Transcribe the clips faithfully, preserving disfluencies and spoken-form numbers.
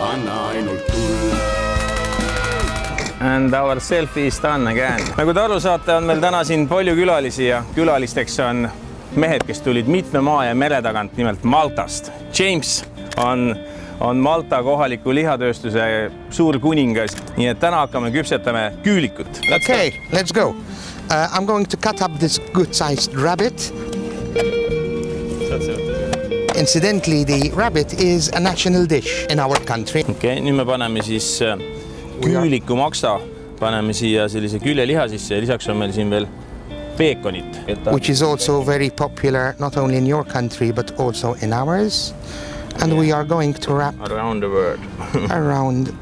anna ainult tulla. And our selfie is done again. Nagu te aru saate, on meil täna siin palju külalisi ja külalisteks on mehed, kes tulid mitme maa ja mere tagant, nimelt Maltast. James on, on Malta kohaliku lihatööstuse suur kuningas. Nii et täna hakkame küpsetame küülikut. Let's okay, go. let's go. Uh, I'm going to cut up this good-sized rabbit. Incidentally, the rabbit is a national dish in our country. Okay, nüüd me paneme siis küüliku maksa, paneme siia sellise küljeliha sisse ja lisaks on meil siin veel peekonit. Which is also very popular not only in your country but also in ours. And we are going to wrap around the world. around.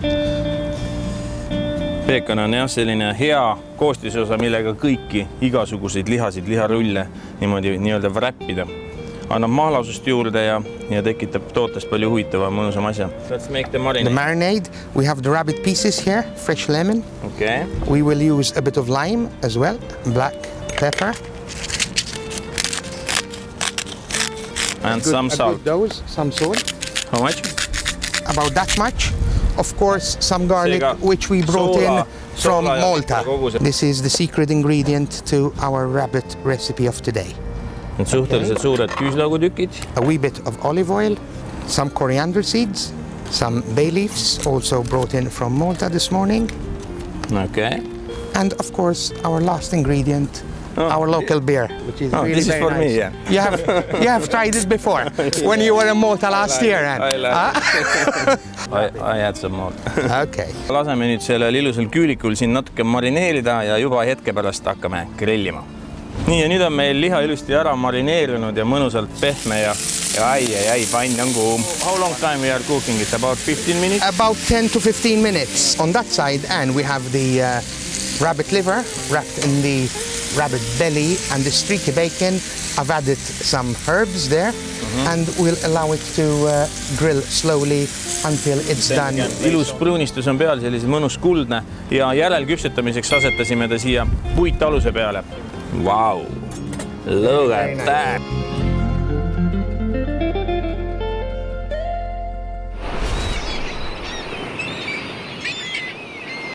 Peekon on jah selline hea koostisosa, millega kõiki igasuguseid lihasid, liharulle niimoodi nii-öelda wrappida. Annab mahlasust juurde ja, ja tekitab tootest palju huvitava mõnusam asja. Let's make the marinade. The marinade. We have the rabbit pieces here, fresh lemon. Okay. We will use a bit of lime as well, black pepper. And good, some salt. A good dose, some salt. How much? About that much. Of course, some garlic, which we brought in from Malta. This is the secret ingredient to our rabbit recipe of today. Need suhteliselt suured küüslaugutükid. A wee bit of olive oil, some coriander seeds, some bay leaves, also brought in from Malta this morning. Okay. And of course, our last ingredient, oh, our local beer, which is oh, really this very is for nice. me, yeah. You have, you have tried it before, when you were in Malta last I year. I, Huh? I, I had some more. Okay. Laseme nüüd sellel ilusal küülikul siin natuke marineerida ja juba hetke pärast hakkame grillima. Nii ja nüüd on meil liha ilusti ära marineerinud ja mõnusalt pehme ja, ja ai, ai, ai, pann on kuum. How long time we are cooking it? About fifteen minutes? About ten to fifteen minutes. On that side, and we have the uh, rabbit liver wrapped in the rabbit belly and the streaky bacon. I've added some herbs there mm-hmm. and we'll allow it to uh, grill slowly until it's done. Ilus pruunistus on peal, sellise mõnus kuldne ja järelküpsetamiseks asetasime ta siia puitaluse peale. Wow! Look at that!